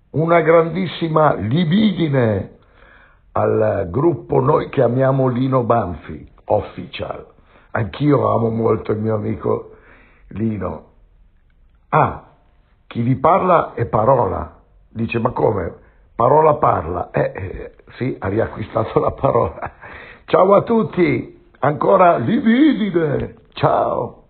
una grandissima libidine al gruppo noi che amiamo Lino Banfi, Official. Anch'io amo molto il mio amico Lino. Ah, chi vi parla è Parola. Dice, ma come? Parola parla. Sì, ha riacquistato la parola. Ciao a tutti, ancora libidine. Ciao.